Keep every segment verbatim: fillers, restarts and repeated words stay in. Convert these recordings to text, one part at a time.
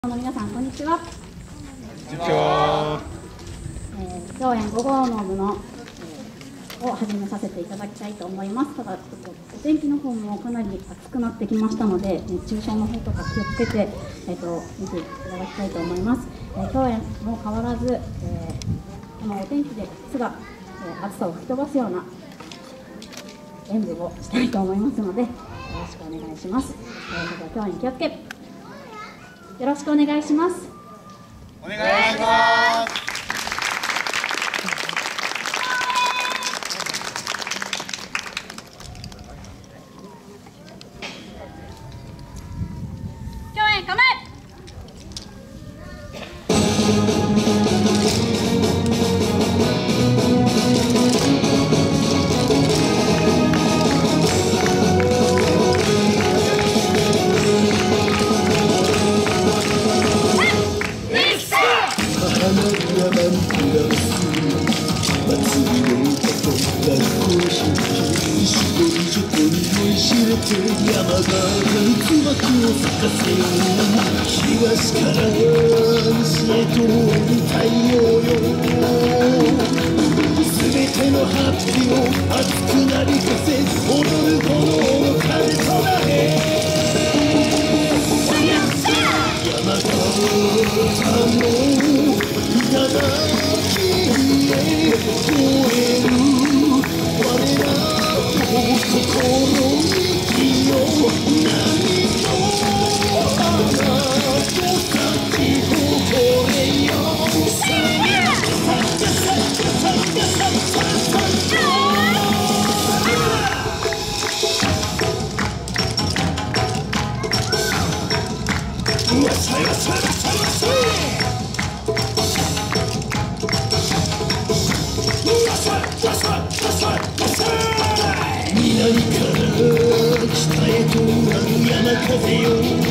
の皆さん、こんにちは。 こんにちは。 えー、共演ご号の部の、えー、を始めさせていただきたいと思います。ただ、ちょっとお天気の方もかなり暑くなってきましたので、熱中症の方とか気をつけて、えー、と見ていただきたいと思います。えー、共演も変わらず、えー、このお天気ですが、えー、暑さを吹き飛ばすような演舞をしたいと思いますので、よろしくお願いします。えー、それでは共演気をつけ。よろしくお願いします。 お願いします。 共演構え。 山が椿を咲かせよう東から西へと太陽よ全てのハッピーを熱くなびかせ踊る炎の風となれ山形の頂へ越える我らの心に南から北へと舞う山風よ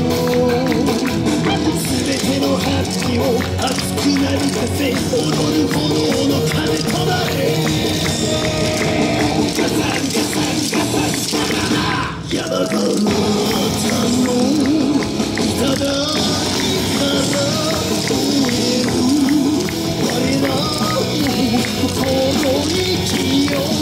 全てのハッピーを熱くなびかせ踊る炎の風となれガサンガサンガサン山形の頂から越える我らの心に気を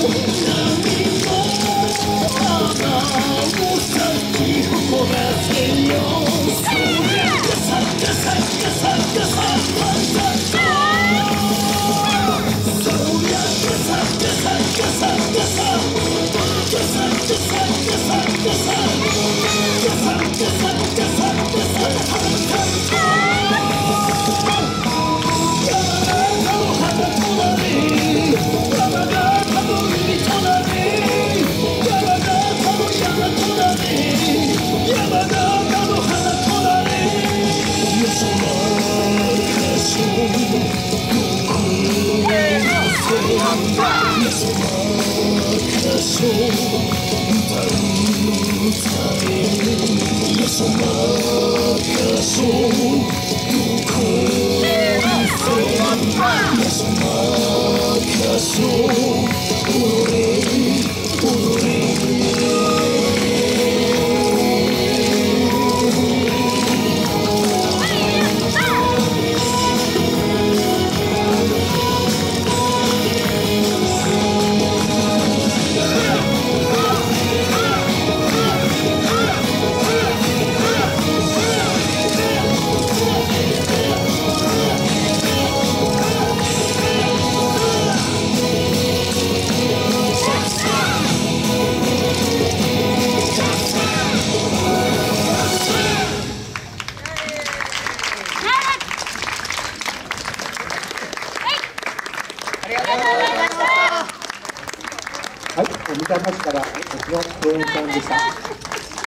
はい、三田橋から僕の共演さんでした。